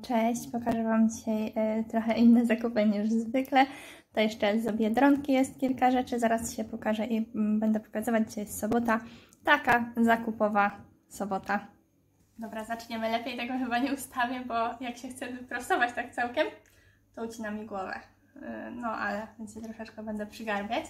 Cześć, pokażę Wam dzisiaj trochę inne zakupy niż zwykle. To jeszcze z Biedronki jest kilka rzeczy, zaraz się pokażę i będę pokazywać. Dzisiaj jest sobota, taka zakupowa sobota. Dobra, zaczniemy. Lepiej tego chyba nie ustawię, bo jak się chcę wyprostować tak całkiem, to ucina mi głowę. No ale więc się troszeczkę będę przygarbiać.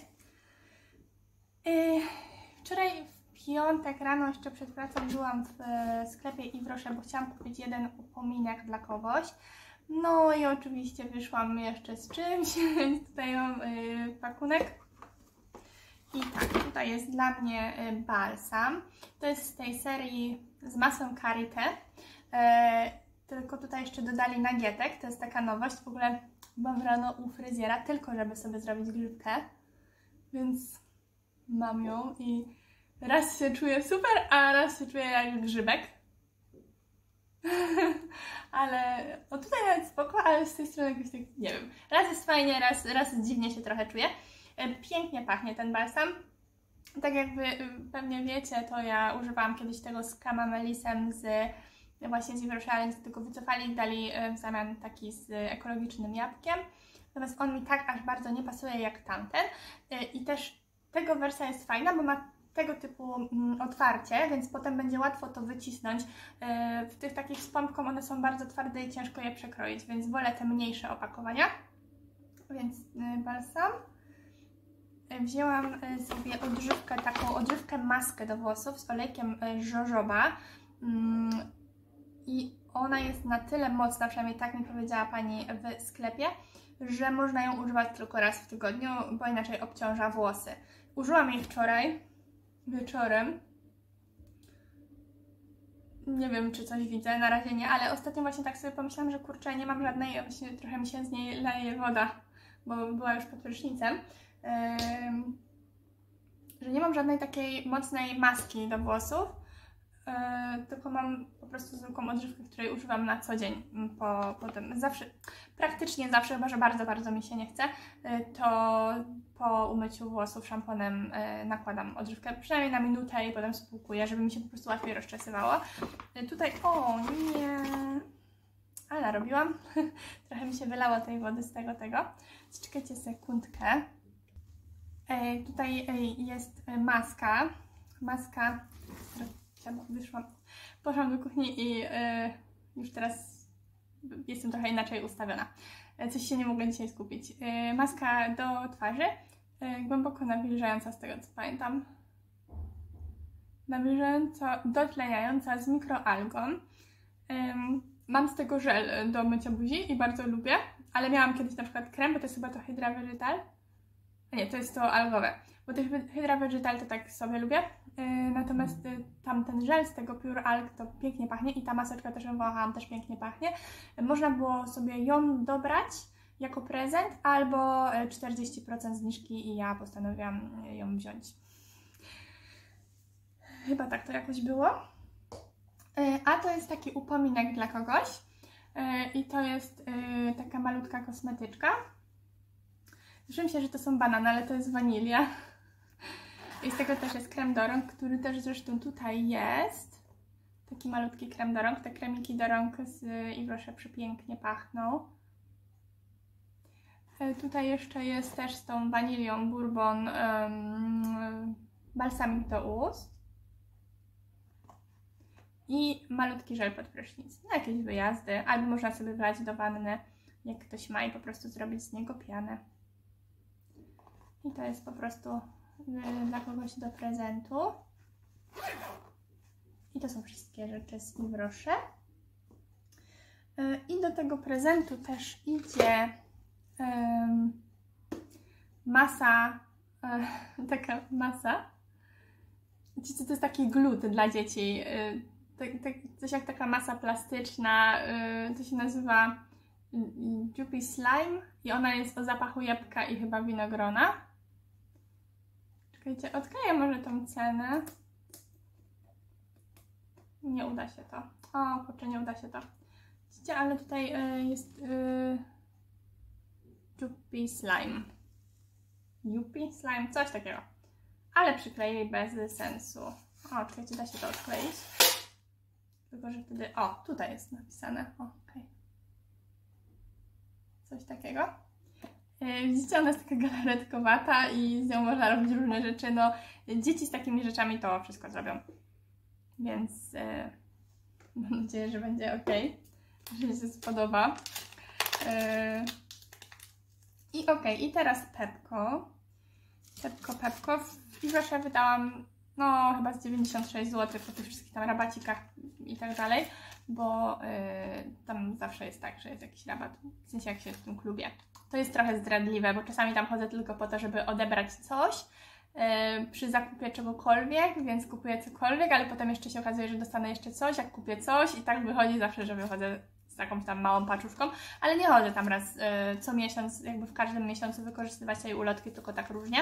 Wczoraj w piątek rano jeszcze przed pracą byłam w sklepie Ivrosze, bo chciałam kupić jeden upominek dla kogoś. No i oczywiście wyszłam jeszcze z czymś, więc tutaj mam pakunek. I tak, tutaj jest dla mnie balsam. To jest z tej serii z masłem karité. Tylko tutaj jeszcze dodali nagietek, to jest taka nowość. W ogóle byłam rano u fryzjera, tylko żeby sobie zrobić grzywkę. Więc mam ją i raz się czuję super, a raz się czuję jak grzybek. Ale o tutaj nawet spoko, ale z tej strony jakoś tak, nie wiem. Raz jest fajnie, raz dziwnie się trochę czuję. Pięknie pachnie ten balsam. Tak jak Wy pewnie wiecie, to ja używałam kiedyś tego z kamamelisem właśnie z Ivrosze, ale niestety go wycofali i dali w zamian taki z ekologicznym jabłkiem. Natomiast on mi tak aż bardzo nie pasuje jak tamten. I też tego wersja jest fajna, bo ma tego typu otwarcie, więc potem będzie łatwo to wycisnąć. W tych takich z pompką one są bardzo twarde i ciężko je przekroić, więc wolę te mniejsze opakowania. Więc balsam. Wzięłam sobie taką odżywkę maskę do włosów z olejkiem jojoba. I ona jest na tyle mocna, przynajmniej tak mi powiedziała pani w sklepie, że można ją używać tylko raz w tygodniu, bo inaczej obciąża włosy. Użyłam jej wczoraj wieczorem. Nie wiem, czy coś widzę, na razie nie, ale ostatnio właśnie tak sobie pomyślałam, że kurczę, nie mam żadnej, właśnie trochę mi się z niej leje woda, bo była już pod prysznicem, że nie mam żadnej takiej mocnej maski do włosów, tylko mam po prostu zwykłą odżywkę, której używam na co dzień po tym. Praktycznie zawsze, chyba że bardzo, bardzo mi się nie chce, to po umyciu włosów szamponem nakładam odżywkę, przynajmniej na minutę i potem spłukuję, żeby mi się po prostu łatwiej rozczesywało. Tutaj, o nie, ale narobiłam. Trochę mi się wylało tej wody z tego. Czekajcie sekundkę. Tutaj jest maska, poszłam do kuchni i już teraz jestem trochę inaczej ustawiona. Coś się nie mogę dzisiaj skupić. Maska do twarzy, głęboko nawilżająca z tego co pamiętam. Nawilżająca, dotleniająca z mikroalgą. Mam z tego żel do mycia buzi i bardzo lubię, ale miałam kiedyś na przykład krem, bo to jest chyba to Hydra Vegetal. Nie, to jest to algowe, bo to Hydra Vegetal to tak sobie lubię. Natomiast tamten żel z tego Pure Alg to pięknie pachnie i ta maseczka też ją wąchałam, też pięknie pachnie. Można było sobie ją dobrać jako prezent albo 40% zniżki i ja postanowiłam ją wziąć. Chyba tak to jakoś było. A to jest taki upominek dla kogoś i to jest taka malutka kosmetyczka. Zresztą myślę, że to są banany, ale to jest wanilia. I z tego też jest krem do rąk, który też zresztą tutaj jest. Taki malutki krem do rąk. Te kremiki do rąk z Ivrosze przepięknie pachną. Tutaj jeszcze jest też z tą wanilią bourbon balsamik do ust. I malutki żel pod prysznic. Na jakieś wyjazdy. Albo można sobie wlać do wanny, jak ktoś ma, i po prostu zrobić z niego pianę. I to jest po prostu dla kogoś do prezentu. I to są wszystkie rzeczy z Ivrosze. I do tego prezentu też idzie masa, taka masa. Wiecie, to jest taki glut dla dzieci. Coś jak taka masa plastyczna, to się nazywa Juppie Slime i ona jest o zapachu jabłka i chyba winogrona. Czekajcie, odkleję może tą cenę. Nie uda się to. O kurczę, nie uda się to. Widzicie, ale tutaj jest Juppie Slime. Juppie Slime, coś takiego. Ale przykleję bez sensu. O, czekajcie, da się to odkleić. Tylko że wtedy... O, tutaj jest napisane. Okej. coś takiego. Widzicie, ona jest taka galaretkowata i z nią można robić różne rzeczy. No, dzieci z takimi rzeczami to wszystko zrobią. Więc mam nadzieję, że będzie ok, że się spodoba. I teraz Pepko. Pepko. W Igrosze wydałam no chyba z 96 zł po tych wszystkich tam rabacikach i tak dalej, bo tam zawsze jest tak, że jest jakiś rabat, w sensie jak się jest w tym klubie. To jest trochę zdradliwe, bo czasami tam chodzę tylko po to, żeby odebrać coś przy zakupie czegokolwiek, więc kupuję cokolwiek, ale potem jeszcze się okazuje, że dostanę jeszcze coś, jak kupię coś i tak wychodzi zawsze, że wychodzę z jakąś tam małą paczuszką, ale nie chodzę tam raz co miesiąc, jakby w każdym miesiącu wykorzystywać tej ulotki, tylko tak różnie.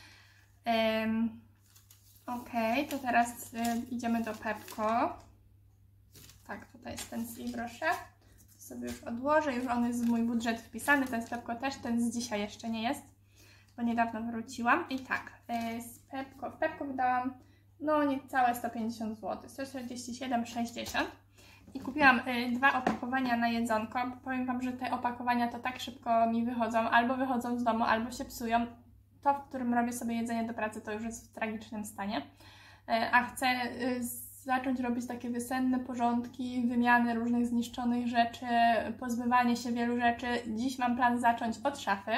Ok, to teraz idziemy do Pepko. Tak, tutaj jest ten z Igrosze. Sobie już odłożę, już on jest w mój budżet wpisany, ten z Pepko też, ten z dzisiaj jeszcze nie jest, bo niedawno wróciłam. I tak, w Pepko wydałam no niecałe 150 zł, 147,60 i kupiłam 2 opakowania na jedzonko. Powiem Wam, że te opakowania to tak szybko mi wychodzą, albo wychodzą z domu, albo się psują. To, w którym robię sobie jedzenie do pracy, to już jest w tragicznym stanie, a chcę zacząć robić takie wiosenne porządki, wymiany różnych zniszczonych rzeczy, pozbywanie się wielu rzeczy. Dziś mam plan zacząć od szafy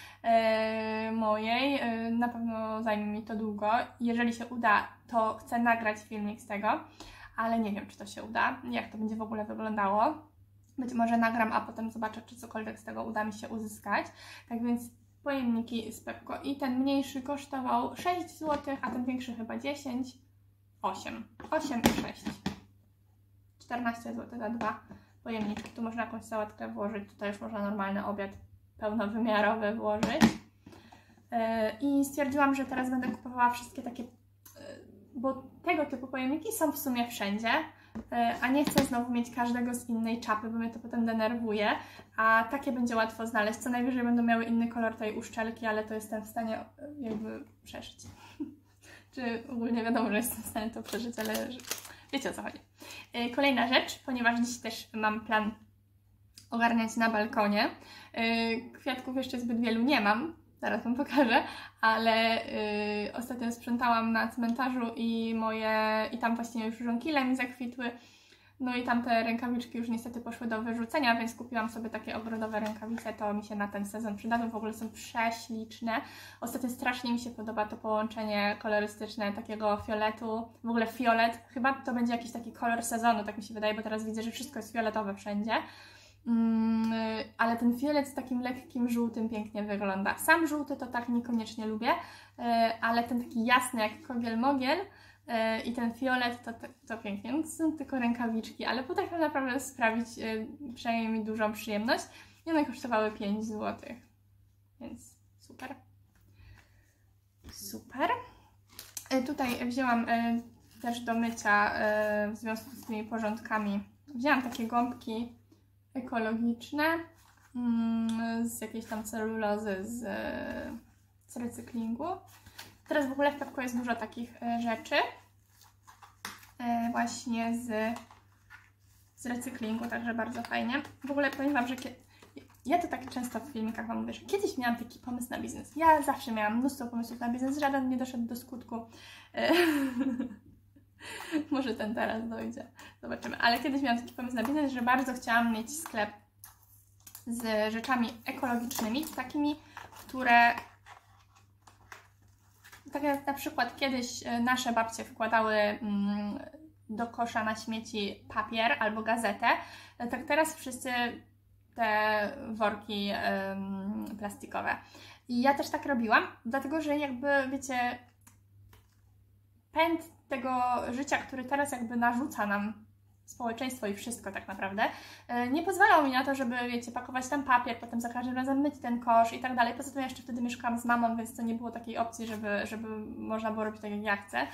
mojej. Na pewno zajmie mi to długo. Jeżeli się uda, to chcę nagrać filmik z tego, ale nie wiem, czy to się uda, jak to będzie w ogóle wyglądało. Być może nagram, a potem zobaczę, czy cokolwiek z tego uda mi się uzyskać. Tak więc pojemniki z Pepko i ten mniejszy kosztował 6 zł, a ten większy chyba 10. 8 i 6. 14 zł za 2 pojemniczki. Tu można jakąś sałatkę włożyć, tutaj już można normalny obiad pełnowymiarowy włożyć. I stwierdziłam, że teraz będę kupowała wszystkie takie, bo tego typu pojemniki są w sumie wszędzie, a nie chcę znowu mieć każdego z innej czapy, bo mnie to potem denerwuje, a takie będzie łatwo znaleźć. Co najwyżej będą miały inny kolor tej uszczelki, ale to jestem w stanie jakby przeżyć. Czy ogólnie wiadomo, że jestem w stanie to przeżyć, ale wiecie o co chodzi. Kolejna rzecz, ponieważ dziś też mam plan ogarniać na balkonie. Kwiatków jeszcze zbyt wielu nie mam, zaraz Wam pokażę, ale ostatnio sprzątałam na cmentarzu i tam właśnie już żonkile mi zakwitły. No i tamte rękawiczki już niestety poszły do wyrzucenia, więc kupiłam sobie takie ogrodowe rękawice, to mi się na ten sezon przydadzą, w ogóle są prześliczne. Ostatnio strasznie mi się podoba to połączenie kolorystyczne takiego fioletu, w ogóle fiolet, chyba to będzie jakiś taki kolor sezonu, tak mi się wydaje, bo teraz widzę, że wszystko jest fioletowe wszędzie. Ale ten fiolet z takim lekkim żółtym pięknie wygląda. Sam żółty to tak niekoniecznie lubię, ale ten taki jasny jak kogiel-mogiel i ten fiolet to pięknie. No to są tylko rękawiczki, ale potrafią naprawdę sprawić przynajmniej mi dużą przyjemność. I one kosztowały 5 zł. Więc super. Super. Tutaj wzięłam też do mycia w związku z tymi porządkami. Wzięłam takie gąbki ekologiczne z jakiejś tam celulozy z recyklingu. Teraz w ogóle w Pepko jest dużo takich rzeczy właśnie z recyklingu, także bardzo fajnie. W ogóle powiem Wam, że ja to tak często w filmikach Wam mówię, że kiedyś miałam taki pomysł na biznes. Ja zawsze miałam mnóstwo pomysłów na biznes, żaden nie doszedł do skutku. Może ten teraz dojdzie, zobaczymy. Ale kiedyś miałam taki pomysł na biznes, że bardzo chciałam mieć sklep z rzeczami ekologicznymi, takimi, które... Tak jak na przykład kiedyś nasze babcie wkładały do kosza na śmieci papier albo gazetę, tak teraz wszyscy te worki plastikowe. I ja też tak robiłam, dlatego że jakby, wiecie, pęd tego życia, który teraz jakby narzuca nam społeczeństwo i wszystko tak naprawdę, nie pozwalał mi na to, żeby, wiecie, pakować tam papier, potem za każdym razem myć ten kosz i tak dalej. Poza tym jeszcze wtedy mieszkałam z mamą, więc to nie było takiej opcji, żeby można było robić tak, jak ja chcę.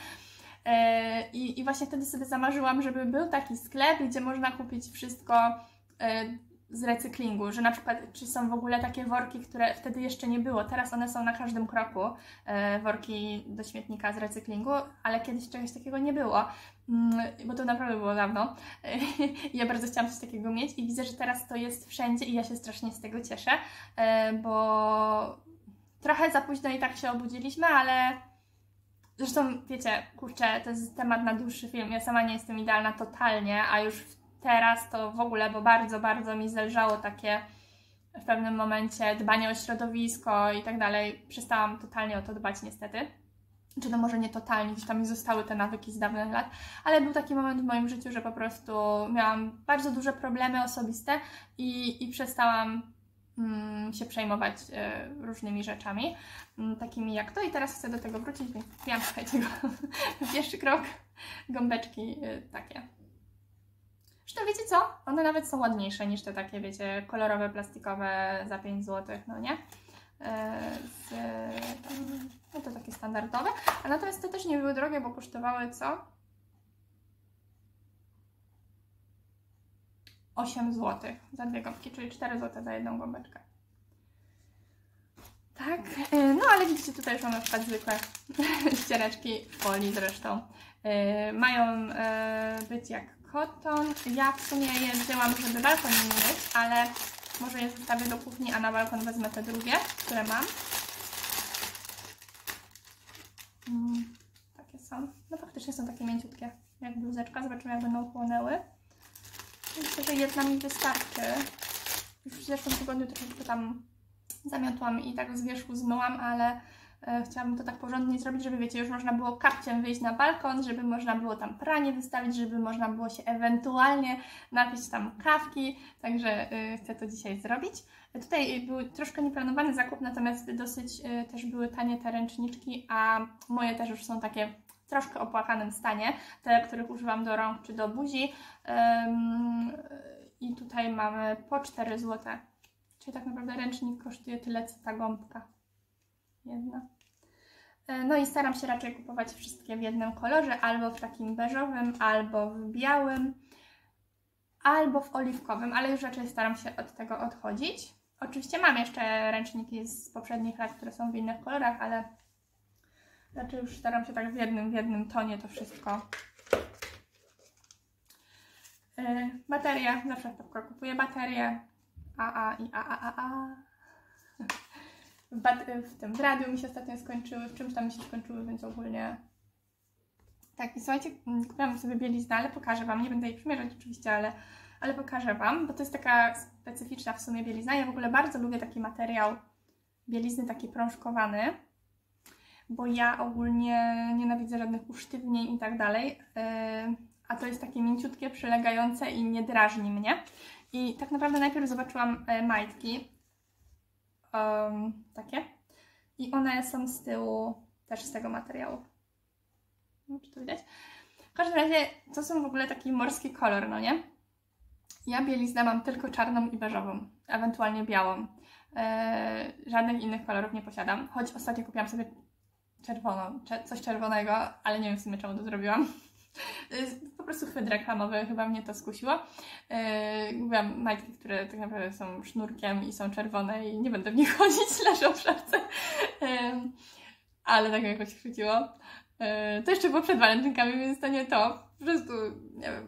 I właśnie wtedy sobie zamarzyłam, żeby był taki sklep, gdzie można kupić wszystko z recyklingu, że na przykład czy są w ogóle takie worki, które wtedy jeszcze nie było, teraz one są na każdym kroku, worki do śmietnika z recyklingu, ale kiedyś czegoś takiego nie było, bo to naprawdę było dawno i ja bardzo chciałam coś takiego mieć i widzę, że teraz to jest wszędzie i ja się strasznie z tego cieszę, bo trochę za późno i tak się obudziliśmy, ale zresztą wiecie, kurczę, to jest temat na dłuższy film, ja sama nie jestem idealna totalnie, a już teraz to w ogóle, bo bardzo, bardzo mi zależało takie w pewnym momencie dbanie o środowisko i tak dalej. Przestałam totalnie o to dbać niestety. Czy to może nie totalnie, gdzieś tam mi zostały te nawyki z dawnych lat, ale był taki moment w moim życiu, że po prostu miałam bardzo duże problemy osobiste i przestałam się przejmować różnymi rzeczami, takimi jak to i teraz chcę do tego wrócić, więc kupiłam tutaj tego pierwszy krok, gąbeczki takie. Zresztą wiecie co? One nawet są ładniejsze niż te takie, wiecie, kolorowe, plastikowe za 5 zł, no nie? No to takie standardowe, a natomiast te też nie były drogie, bo kosztowały co? 8 zł za 2 gąbki, czyli 4 zł za jedną gąbeczkę. Tak, no ale widzicie, tutaj już mamy na przykład zwykłe ściereczki folii zresztą. Mają być jak koton. Ja w sumie je wzięłam, żeby balkon nie mieć, ale może je zostawię do kuchni, a na balkon wezmę te drugie, które mam. Takie są. No faktycznie są takie mięciutkie, jak bluzeczka. Zobaczymy, jak będą chłonęły. Myślę, że jedna mi wystarczy. Już w zeszłym tygodniu troszeczkę tam zamiotłam i tak z wierzchu zmyłam, ale chciałabym to tak porządnie zrobić, żeby wiecie, już można było kapciem wyjść na balkon, żeby można było tam pranie wystawić, żeby można było się ewentualnie napić tam kawki, także chcę to dzisiaj zrobić. Tutaj był troszkę nieplanowany zakup, natomiast dosyć też były tanie te ręczniczki, a moje też już są takie w troszkę opłakanym stanie, te, których używam do rąk czy do buzi. I tutaj mamy po 4 zł. Czyli tak naprawdę ręcznik kosztuje tyle, co ta gąbka. Jedna. No i staram się raczej kupować wszystkie w jednym kolorze, albo w takim beżowym, albo w białym, albo w oliwkowym, ale już raczej staram się od tego odchodzić. Oczywiście mam jeszcze ręczniki z poprzednich lat, które są w innych kolorach, ale raczej już staram się tak w jednym tonie to wszystko. Bateria, zawsze kupuję baterię. W radiu mi się ostatnio skończyły, w czymś tam mi się skończyły, więc ogólnie tak. I słuchajcie, kupiłam sobie bieliznę, ale pokażę Wam, nie będę jej przymierzać oczywiście, ale pokażę Wam, bo to jest taka specyficzna w sumie bielizna. Ja w ogóle bardzo lubię taki materiał bielizny, taki prążkowany, bo ja ogólnie nienawidzę żadnych usztywnień i tak dalej, a to jest takie mięciutkie, przylegające i nie drażni mnie. I tak naprawdę najpierw zobaczyłam majtki, takie, i one są z tyłu też z tego materiału. Nie wiem, czy to widać? W każdym razie to są w ogóle taki morski kolor, no nie? Ja bieliznę mam tylko czarną i beżową, ewentualnie białą. Żadnych innych kolorów nie posiadam, choć ostatnio kupiłam sobie czerwoną, coś czerwonego, ale nie wiem w sumie czemu to zrobiłam. Po prostu chwyt reklamowy, chyba mnie to skusiło. Mówiłam majtki, które tak naprawdę są sznurkiem i są czerwone i nie będę w nich chodzić, leżą w szafce. Ale tak mnie jakoś chwyciło. To jeszcze było przed walentynkami, więc to nie to. Po prostu, nie wiem.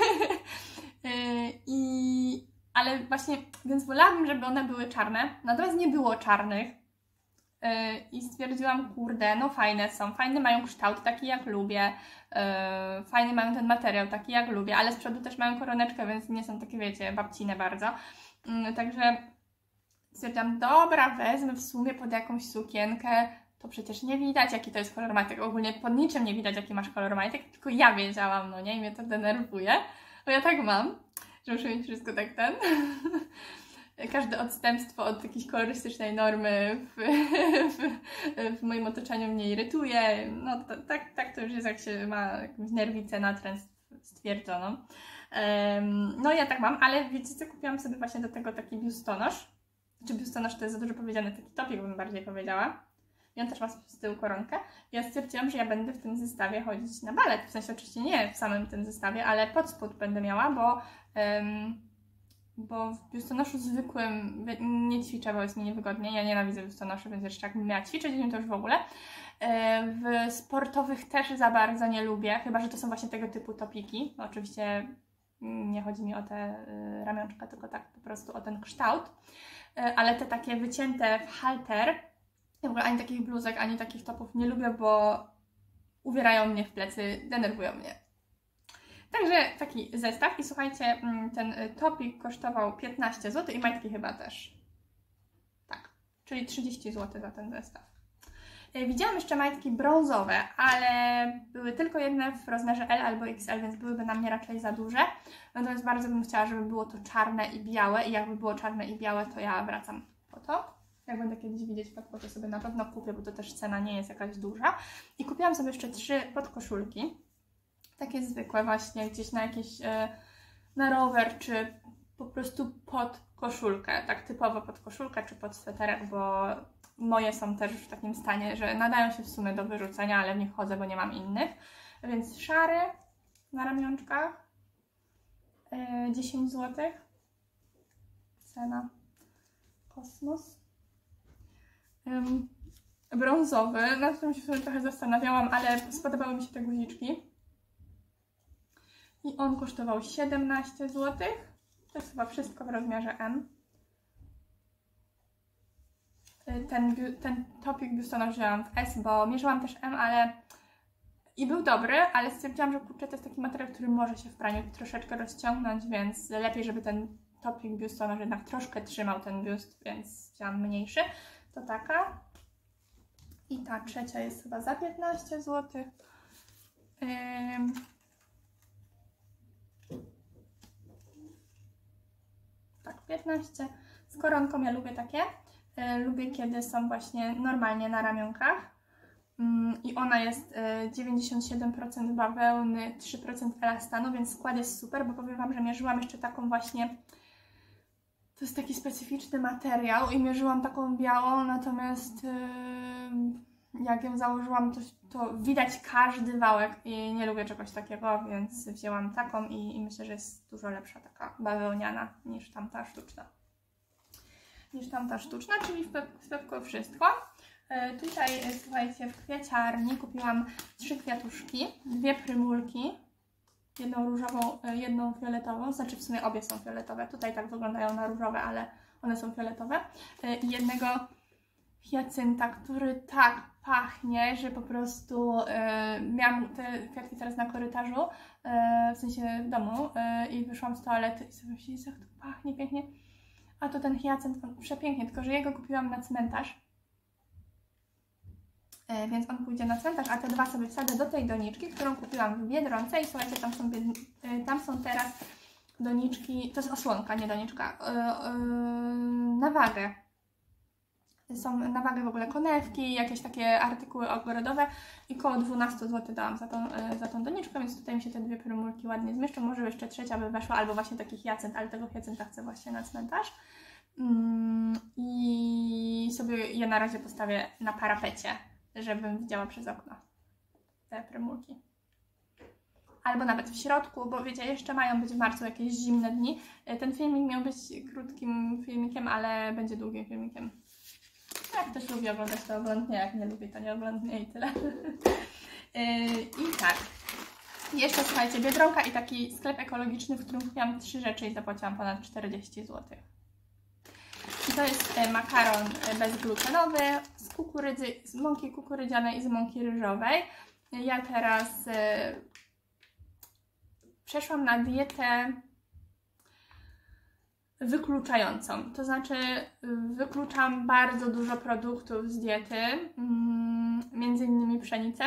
Ale właśnie, więc wolałabym, żeby one były czarne. Natomiast nie było czarnych. I stwierdziłam, kurde, no fajne są, fajny mają kształt, taki jak lubię, fajny mają ten materiał, taki jak lubię, ale z przodu też mają koroneczkę, więc nie są takie, wiecie, babcine bardzo. Także stwierdziłam, dobra, wezmę w sumie pod jakąś sukienkę, to przecież nie widać, jaki to jest kolor majtek. Ogólnie pod niczym nie widać, jaki masz kolor majtek, tylko ja wiedziałam, no nie, i mnie to denerwuje, bo ja tak mam, że muszę mieć wszystko tak ten... Każde odstępstwo od jakiejś kolorystycznej normy w moim otoczeniu mnie irytuje. No tak to już jest, jak się ma jakąś nerwicę, natręt stwierdzoną. No ja tak mam, ale wiecie co, kupiłam sobie właśnie do tego taki biustonosz. Czy biustonosz to jest za dużo powiedziane, taki topik bym bardziej powiedziała. I on też ma z tyłu koronkę. Ja stwierdziłam, że ja będę w tym zestawie chodzić na balet. W sensie oczywiście nie w samym tym zestawie, ale pod spód będę miała, bo w biustonoszu zwykłym nie ćwiczę, bo jest mi niewygodnie. Ja nienawidzę biustonoszy, więc jeszcze jakbym miała ćwiczyć, to już w ogóle. W sportowych też za bardzo nie lubię, chyba że to są właśnie tego typu topiki. No, oczywiście nie chodzi mi o te ramionczka, tylko tak po prostu o ten kształt. Ale te takie wycięte w halter, w ogóle ani takich bluzek, ani takich topów nie lubię, bo uwierają mnie w plecy, denerwują mnie. Także taki zestaw i słuchajcie, ten topik kosztował 15 zł i majtki chyba też. Tak, czyli 30 zł za ten zestaw. Widziałam jeszcze majtki brązowe, ale były tylko jedne w rozmiarze L albo XL, więc byłyby na mnie raczej za duże. Natomiast bardzo bym chciała, żeby było to czarne i białe i jakby było czarne i białe, to ja wracam po to. Jak będę kiedyś widzieć podpo, to sobie na pewno kupię, bo to też cena nie jest jakaś duża. I kupiłam sobie jeszcze 3 podkoszulki. Takie zwykłe właśnie, gdzieś na jakieś, na rower, czy po prostu pod koszulkę. Tak typowo pod koszulkę, czy pod sweterek, bo moje są też w takim stanie, że nadają się w sumie do wyrzucenia, ale w nich chodzę, bo nie mam innych. Więc szary na ramionczkach, 10 zł. Cena kosmos. Brązowy, nad którym się sobie trochę zastanawiałam, ale spodobały mi się te guziczki. I on kosztował 17 zł. To jest chyba wszystko w rozmiarze M. Ten topik biustonosz wzięłam w S, bo mierzyłam też M, ale i był dobry, ale stwierdziłam, że kurczę, to jest taki materiał, który może się w praniu troszeczkę rozciągnąć, więc lepiej, żeby ten topik biustonosz jednak troszkę trzymał ten biust, więc wzięłam mniejszy. To taka. I ta trzecia jest chyba za 15 zł. Tak, 15. Z koronką ja lubię takie. Lubię, kiedy są właśnie normalnie na ramionkach. I ona jest 97% bawełny, 3% elastanu, więc skład jest super, bo powiem Wam, że mierzyłam jeszcze taką właśnie, to jest taki specyficzny materiał i mierzyłam taką białą, natomiast jak ją założyłam, to widać każdy wałek i nie lubię czegoś takiego, więc wzięłam taką i myślę, że jest dużo lepsza taka bawełniana niż tamta sztuczna. Czyli w Pepko wszystko. Tutaj, słuchajcie, w kwiaciarni kupiłam 3 kwiatuszki, 2 prymulki, jedną różową, jedną fioletową, znaczy w sumie obie są fioletowe, tutaj tak wyglądają na różowe, ale one są fioletowe, i jednego hiacynta, który tak pachnie, że po prostu miałam te kwiatki teraz na korytarzu, w sensie w domu, i wyszłam z toalety i sobie myślałam, jak to pachnie pięknie. A to ten hiacynt przepięknie, tylko że jego kupiłam na cmentarz. Więc on pójdzie na cmentarz, a te 2 sobie wsadzę do tej doniczki, którą kupiłam w Biedronce i słuchajcie, tam są teraz doniczki, to jest osłonka, nie doniczka, na wagę. Są na wagę w ogóle konewki, jakieś takie artykuły ogrodowe i koło 12 zł dałam za tą doniczkę, więc tutaj mi się te 2 prymulki ładnie zmieszczą. Może jeszcze trzecia by weszła, albo właśnie taki hiacynt, ale tego hiacynta chcę właśnie na cmentarz. I sobie je na razie postawię na parapecie, żebym widziała przez okno te prymulki. Albo nawet w środku, bo wiecie, jeszcze mają być w marcu jakieś zimne dni. Ten filmik miał być krótkim filmikiem, ale będzie długim filmikiem. Jak ktoś lubi oglądać, to oglądnie, jak nie lubi, to nie oglądnie i tyle. I tak. Jeszcze słuchajcie, Biedronka i taki sklep ekologiczny, w którym kupiłam 3 rzeczy i zapłaciłam ponad 40 zł. I to jest makaron bezglutenowy z kukurydzy, z mąki kukurydzianej i z mąki ryżowej. Ja teraz przeszłam na dietę wykluczającą, to znaczy wykluczam bardzo dużo produktów z diety, między innymi pszenicę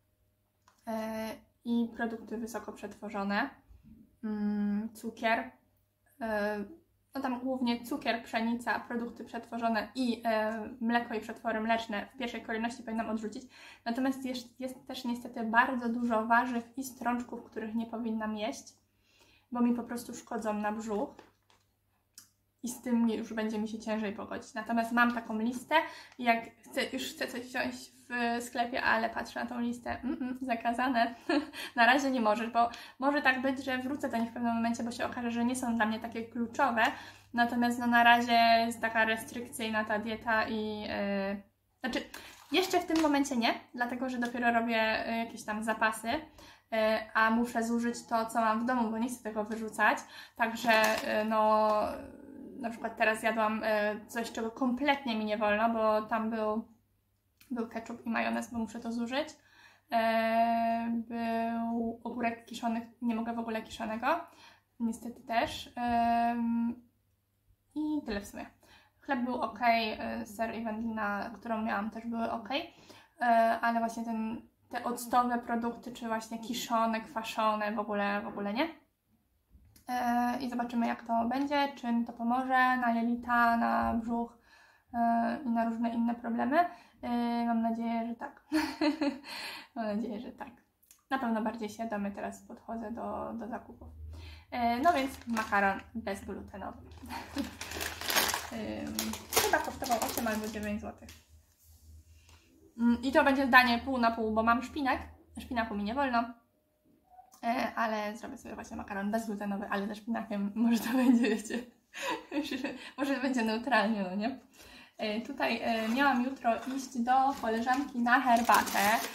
i produkty wysoko przetworzone, cukier, no tam głównie cukier, pszenica, produkty przetworzone i mleko i przetwory mleczne w pierwszej kolejności powinnam odrzucić. Natomiast jest też niestety bardzo dużo warzyw i strączków, których nie powinnam jeść, bo mi po prostu szkodzą na brzuch. i z tym już będzie mi się ciężej pogodzić. Natomiast mam taką listę i jak chcę coś wziąć w sklepie, ale patrzę na tą listę, zakazane, na razie nie możesz, bo może tak być, że wrócę do nich w pewnym momencie, bo się okaże, że nie są dla mnie takie kluczowe, natomiast no na razie jest taka restrykcyjna ta dieta i znaczy jeszcze w tym momencie nie, dlatego że dopiero robię jakieś tam zapasy, a muszę zużyć to, co mam w domu, bo nie chcę tego wyrzucać, także no na przykład teraz jadłam coś, czego kompletnie mi nie wolno, bo tam był ketchup i majonez, bo muszę to zużyć. Był ogórek kiszony, nie mogę w ogóle kiszonego, niestety też. I tyle w sumie. Chleb był ok, ser i wędlina, którą miałam, też były ok, ale właśnie te octowe produkty, czy właśnie kiszone, kwaszone, w ogóle nie. I zobaczymy, jak to będzie, czym to pomoże na jelita, na brzuch i na różne inne problemy. Mam nadzieję, że tak. Mam nadzieję, że tak. Na pewno bardziej świadomie teraz podchodzę do zakupów. No więc makaron bezglutenowy. Chyba kosztował 8 albo 9 zł. I to będzie danie pół na pół, bo mam szpinak. Szpinaku mi nie wolno. Ale zrobię sobie właśnie makaron bezglutenowy, ale ze szpinakiem. Może to będzie, wiecie, może będzie neutralnie, no nie? Tutaj miałam jutro iść do koleżanki na herbatę.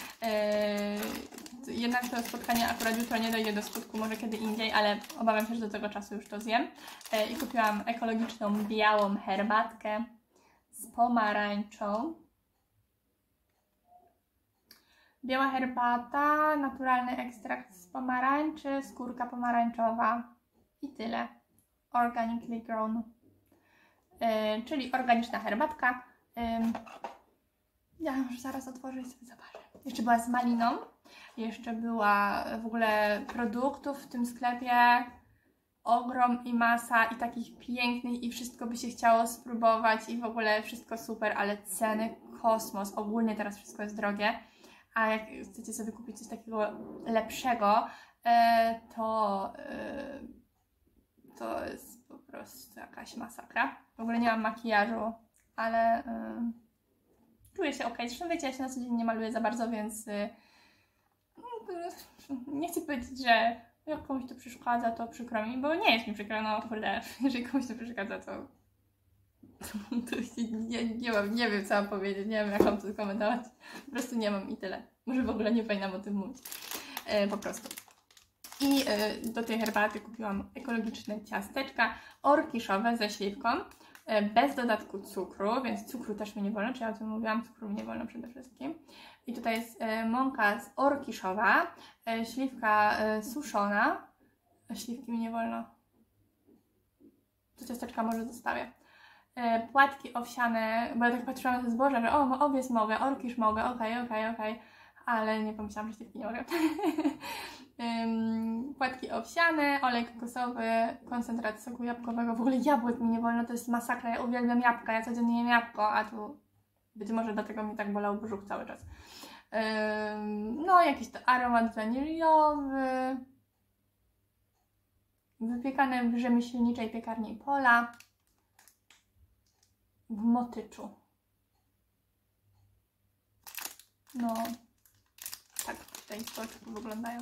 Jednak to spotkanie akurat jutro nie dojdzie do skutku, może kiedy indziej, ale obawiam się, że do tego czasu już to zjem. I kupiłam ekologiczną, białą herbatkę z pomarańczą. Biała herbata, naturalny ekstrakt z pomarańczy, skórka pomarańczowa i tyle. Organically grown. Czyli organiczna herbatka. Ja już zaraz otworzę i sobie zobaczę. Jeszcze była z maliną. Jeszcze była w ogóle produktów w tym sklepie ogrom i masa i takich pięknych i wszystko by się chciało spróbować i w ogóle wszystko super, ale ceny kosmos. Ogólnie teraz wszystko jest drogie. A jak chcecie sobie kupić coś takiego lepszego, to jest po prostu jakaś masakra. W ogóle nie mam makijażu, ale czuję się ok. Zresztą wiecie, ja się na co dzień nie maluję za bardzo, więc nie chcę powiedzieć, że jak komuś to przeszkadza, to przykro mi, bo nie jest mi przykro, no kurde, jeżeli komuś to przeszkadza, to nie wiem co mam powiedzieć, nie wiem jak mam to komentować, po prostu nie mam i tyle. Może w ogóle nie powinnam o tym mówić, po prostu. I do tej herbaty kupiłam ekologiczne ciasteczka orkiszowe ze śliwką, bez dodatku cukru, więc cukru też mi nie wolno, czy ja o tym mówiłam, cukru mi nie wolno przede wszystkim. I tutaj jest mąka orkiszowa, śliwka suszona, śliwki mi nie wolno, to ciasteczka może zostawię. Płatki owsiane, bo ja tak patrzyłam na to zboże, że owiec mogę, orkisz mogę, okej, ale nie pomyślałam, że śliwki nie mogę. Płatki owsiane, olej kokosowy, koncentrat soku jabłkowego, w ogóle jabłek mi nie wolno, to jest masakra, ja uwielbiam jabłka, ja codziennie jem jabłko, a tu być może dlatego mi tak bolał brzuch cały czas. No jakiś to aromat waniliowy, wypiekane w rzemieślniczej piekarni Pola, w Motyczu. No, tak tutaj z boczku wyglądają.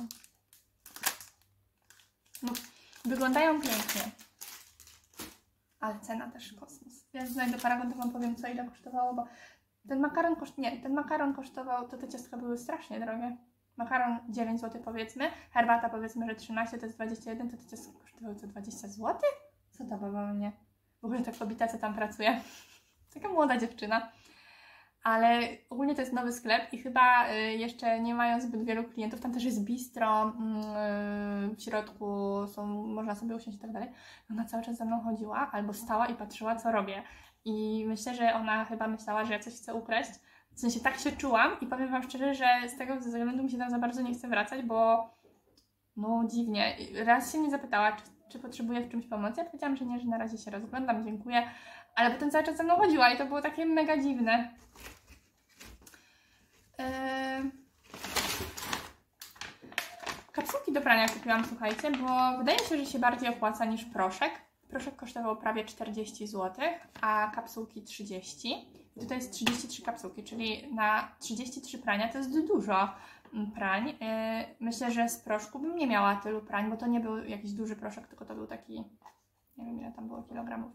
No, wyglądają pięknie. Ale cena też kosmos. Ja znajdę paragon, to wam powiem, co ile kosztowało, bo ten makaron kosztował, to te ciastka były strasznie drogie. Makaron 9 zł powiedzmy, herbata powiedzmy, że 13, to jest 21, to te ciastka kosztowały co 20 zł? Co to było mnie? W ogóle ta kobieta, co tam pracuje. Taka młoda dziewczyna. Ale ogólnie to jest nowy sklep i chyba jeszcze nie mają zbyt wielu klientów. Tam też jest bistro, w środku można sobie usiąść i tak dalej. Ona cały czas za mną chodziła albo stała i patrzyła, co robię. I myślę, że ona chyba myślała, że ja coś chcę ukraść. W sensie tak się czułam i powiem wam szczerze, że z tego względu mi się tam za bardzo nie chce wracać, bo no dziwnie. Raz się mnie zapytała, czy potrzebuję w czymś pomocy. Ja powiedziałam, że nie, że na razie się rozglądam, dziękuję. Ale potem cały czas ze mną chodziła i to było takie mega dziwne. Kapsułki do prania kupiłam, słuchajcie, bo wydaje mi się, że się bardziej opłaca niż proszek. proszek kosztował prawie 40 zł, a kapsułki 30. I tutaj jest 33 kapsułki, czyli na 33 prania to jest dużo prań. Myślę, że z proszku bym nie miała tylu prań, bo to nie był jakiś duży proszek, tylko to był taki, nie wiem ile tam było kilogramów.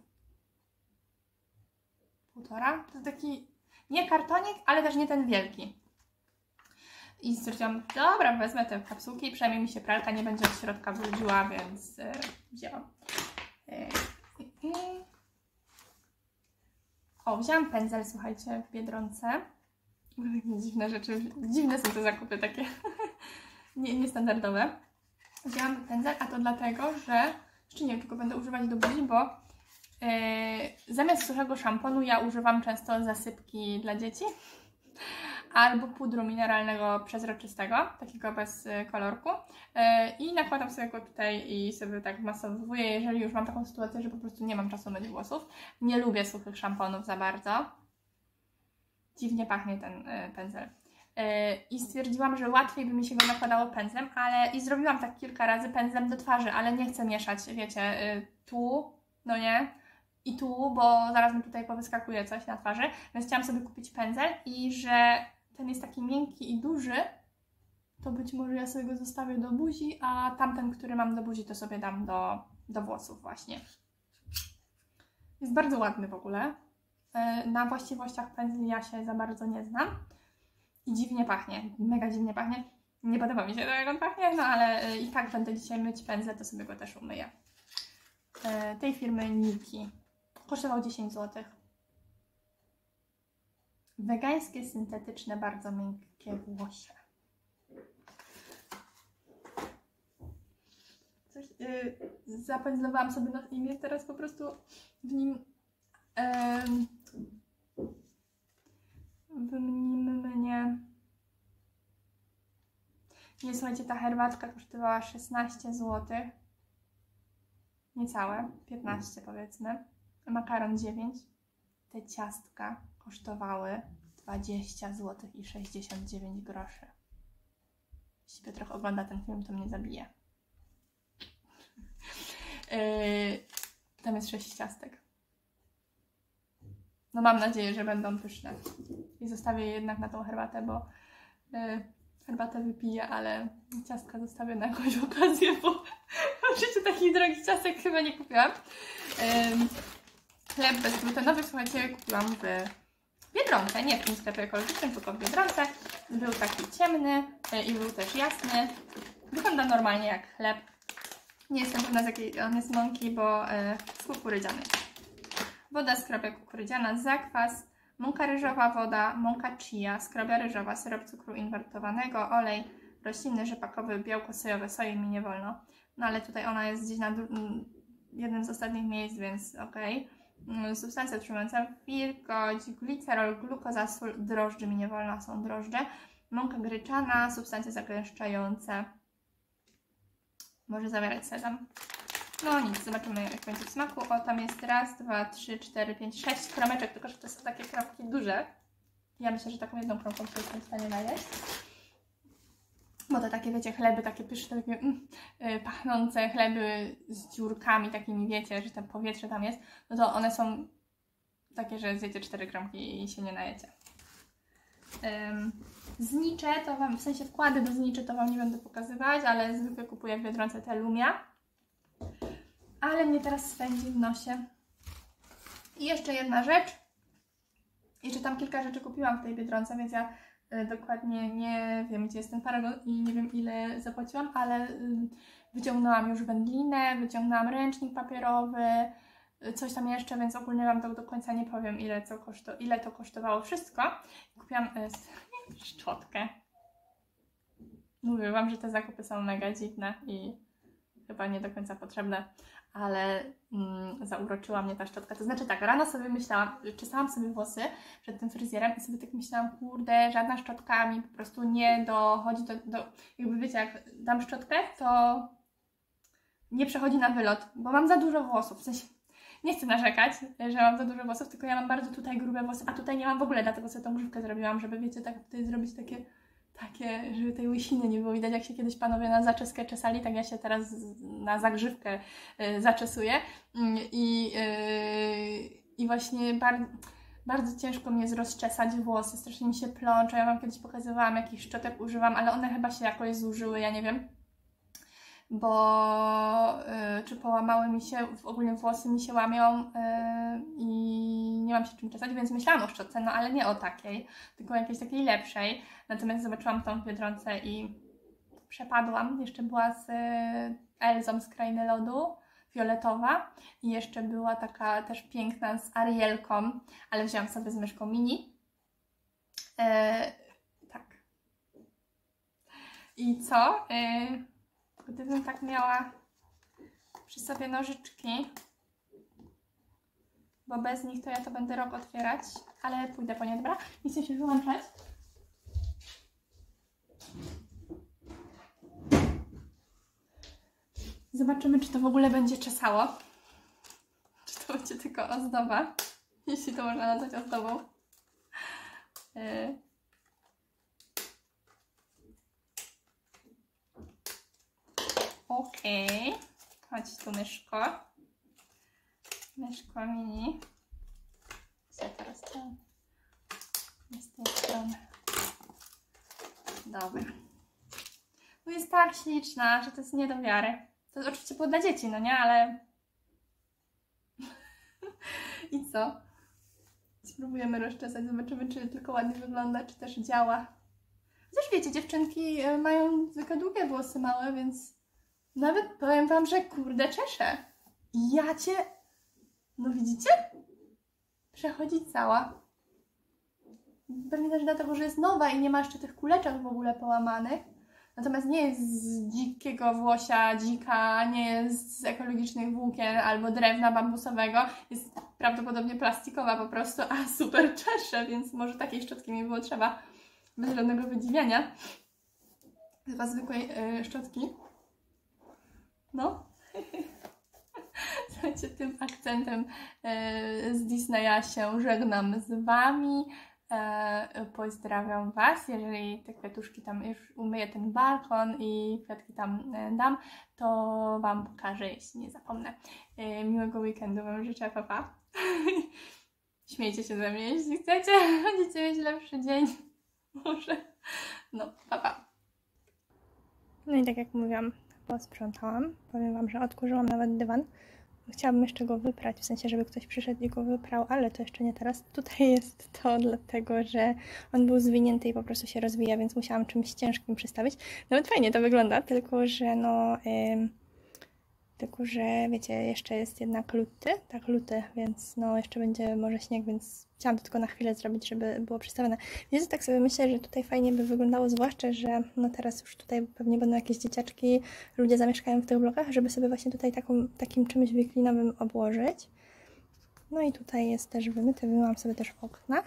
1,5. To taki nie kartonik, ale też nie ten wielki. I stwierdziłam, dobra, wezmę te kapsułki i przynajmniej mi się pralka nie będzie od środka brudziła, więc wzięłam. O, wzięłam pędzel, słuchajcie, w Biedronce. Dziwne rzeczy, dziwne są te zakupy takie niestandardowe. Wzięłam pędzel, a to dlatego, że jeszcze nie wiem, czego będę używać do buzi, bo zamiast suchego szamponu ja używam często zasypki dla dzieci albo pudru mineralnego przezroczystego, takiego bez kolorku i nakładam sobie go tutaj i sobie tak masowuję, jeżeli już mam taką sytuację, że po prostu nie mam czasu myć włosów. Nie lubię suchych szamponów za bardzo. Dziwnie pachnie ten pędzel. I stwierdziłam, że łatwiej by mi się go nakładało pędzlem, i zrobiłam tak kilka razy pędzlem do twarzy, ale nie chcę mieszać, wiecie, tu, no nie, i tu, bo zaraz mi tutaj powyskakuje coś na twarzy, więc chciałam sobie kupić pędzel i że ten jest taki miękki i duży, to być może ja sobie go zostawię do buzi, a tamten, który mam do buzi, to sobie dam do włosów właśnie. Jest bardzo ładny w ogóle. Na właściwościach pędzli ja się za bardzo nie znam. I dziwnie pachnie, mega dziwnie pachnie. Nie podoba mi się to, jak on pachnie, no ale i tak będę dzisiaj myć pędzle, to sobie go też umyję. Tej firmy Niki. Kosztował 10 zł. Wegańskie, syntetyczne, bardzo miękkie włosie. Coś zapędzlowałam sobie na imię, teraz po prostu w nim Nie, słuchajcie, ta herbatka kosztowała 16 zł. Niecałe, 15 powiedzmy. Makaron 9. Te ciastka kosztowały 20 zł i 69 groszy. Jeśli Piotrek ogląda ten film, to mnie zabije. Tam jest 6 ciastek. No mam nadzieję, że będą pyszne. I zostawię je jednak na tą herbatę, bo herbatę wypiję, ale ciastka zostawię na jakąś okazję, bo w życiu takich drogich ciastek chyba nie kupiłam. Chleb bezglutenowy, słuchajcie, kupiłam w Biedronce, nie w tym sklepie ekologicznym, tylko w Biedronce. Był taki ciemny i był też jasny. Wygląda normalnie jak chleb. Nie jestem pewna, z jakiej on jest mąki, bo z kukurydzianej. Woda skrobia kukurydziana, zakwas, mąka ryżowa, woda, mąka chia, skrobia ryżowa, syrop cukru inwertowanego, olej roślinny, rzepakowy, białko sojowe, soi mi nie wolno. No ale tutaj ona jest gdzieś na jednym z ostatnich miejsc, więc okej. Substancja utrzymująca, wilgoć, glicerol, glukoza, sól, drożdże mi nie wolno, są drożdże. Mąka gryczana, substancje zagęszczające. Może zawierać sezam. No nic, zobaczymy jak będzie w smaku. O, tam jest raz, 2, 3, 4, 5, 6 kromeczek, tylko że to są takie kromki duże. Ja myślę, że taką jedną kromką się jestem w stanie najeść. Bo to takie, wiecie, chleby takie pyszne, takie pachnące chleby z dziurkami takimi, wiecie, że tam powietrze tam jest. No to one są takie, że zjecie 4 kromki i się nie najecie. Znicze to Wam, w sensie wkłady do zniczy to Wam nie będę pokazywać, ale zwykle kupuję w Biedronce te Lumia. Ale mnie teraz swędzi w nosie. I jeszcze jedna rzecz. Jeszcze tam kilka rzeczy kupiłam w tej Biedronce, więc ja dokładnie nie wiem, gdzie jest ten paragon i nie wiem, ile zapłaciłam, ale wyciągnęłam już wędlinę, wyciągnęłam ręcznik papierowy, coś tam jeszcze, więc ogólnie Wam to do końca nie powiem, ile to kosztowało wszystko. Kupiłam szczotkę. Mówię Wam, że te zakupy są mega dziwne i chyba nie do końca potrzebne, ale zauroczyła mnie ta szczotka. To znaczy tak, rano sobie myślałam, czesałam sobie włosy przed tym fryzjerem i sobie tak myślałam, kurde, żadna szczotka mi po prostu nie dochodzi do jakby wiecie, jak dam szczotkę, to nie przechodzi na wylot, bo mam za dużo włosów, w sensie nie chcę narzekać, że mam za dużo włosów, tylko ja mam bardzo tutaj grube włosy, a tutaj nie mam w ogóle, dlatego sobie tą grzywkę zrobiłam, żeby wiecie, tak tutaj zrobić takie, żeby tej łysiny nie było widać, jak się kiedyś panowie na zaczeskę czesali, tak ja się teraz na zagrzywkę zaczesuję i właśnie bardzo ciężko mi jest rozczesać włosy, strasznie mi się plączą. Ja Wam kiedyś pokazywałam, jakich szczotek używam, ale one chyba się jakoś zużyły, ja nie wiem, bo czy połamały mi się, ogólnie włosy mi się łamią i nie mam się czym czesać, więc myślałam o szczotce, no ale nie o takiej, tylko jakiejś takiej lepszej. Natomiast zobaczyłam tą w Biedronce i przepadłam. Jeszcze była z Elzą z Krainy Lodu, fioletowa, i jeszcze była taka też piękna z Arielką, ale wzięłam sobie z myszką mini. Tak. I co? Gdybym tak miała przy sobie nożyczki, bo bez nich to ja to będę rok otwierać, ale pójdę po nie, dobra? Nie chcę się wyłączać. Zobaczymy, czy to w ogóle będzie czesało. Czy to będzie tylko ozdoba, jeśli to można nazwać ozdobą. Okej. Chodź tu, myszko. Myszko mini. Co ja teraz chciałam? Z tej strony. Dobra. No jest tak śliczna, że to jest nie do wiary. To oczywiście było dla dzieci, no nie? Ale... I co? Spróbujemy rozczesać, zobaczymy, czy tylko ładnie wygląda, czy też działa. Chociaż wiecie, dziewczynki mają zwykle długie włosy małe, więc nawet powiem Wam, że kurde czeszę. Ja Cię... No widzicie? Przechodzi cała. Pewnie też dlatego, że jest nowa i nie ma jeszcze tych kuleczek w ogóle połamanych. Natomiast nie jest z dzikiego włosia, dzika, nie jest z ekologicznych włókien albo drewna bambusowego. Jest prawdopodobnie plastikowa po prostu, a super czesze, więc może takiej szczotki mi było trzeba. Bez żadnego wydziwiania. Chyba zwykłej szczotki. No. Słuchajcie, tym akcentem z Disneya się żegnam z Wami. Pozdrawiam Was. Jeżeli te kwiatuszki tam już umyję ten balkon i kwiatki tam dam, to Wam pokażę, jeśli nie zapomnę. Miłego weekendu Wam życzę, pa pa. Śmiejcie się ze mnie, jeśli chcecie. Będziecie mieć lepszy dzień. Może. No, pa pa. No i tak jak mówiłam, posprzątałam. Powiem Wam, że odkurzyłam nawet dywan. Chciałabym jeszcze go wyprać, w sensie, żeby ktoś przyszedł i go wyprał, ale to jeszcze nie teraz. Tutaj jest to dlatego, że on był zwinięty i po prostu się rozwija, więc musiałam czymś ciężkim przystawić. Nawet fajnie to wygląda, tylko że no... tylko że wiecie, jeszcze jest jednak luty, tak luty, więc no jeszcze będzie może śnieg, więc chciałam to tylko na chwilę zrobić, żeby było przystawione. Więc tak sobie myślę, że tutaj fajnie by wyglądało, zwłaszcza, że no teraz już tutaj pewnie będą jakieś dzieciaczki, ludzie zamieszkają w tych blokach, żeby sobie właśnie tutaj takim czymś wiklinowym obłożyć. No i tutaj jest też wymyte, wymyłam sobie też okna.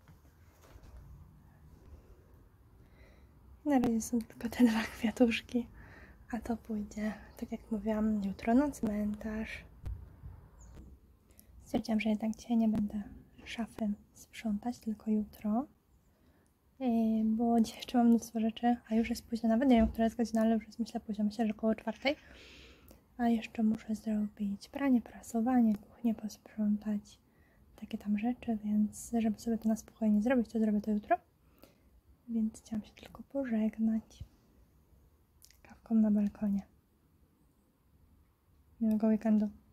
Na razie są tylko te dwa kwiatuszki. A to pójdzie, tak jak mówiłam, jutro na cmentarz. Stwierdziłam, że jednak dzisiaj nie będę szafy sprzątać, tylko jutro. Bo dzisiaj jeszcze mam mnóstwo rzeczy, a już jest późno, nawet nie wiem, która jest godzina, ale już jest myślę późno, myślę, że około 4. A jeszcze muszę zrobić pranie, prasowanie, kuchnię posprzątać, takie tam rzeczy, więc żeby sobie to na spokojnie zrobić, to zrobię to jutro. Więc chciałam się tylko pożegnać na balkonie. Miłego weekendu.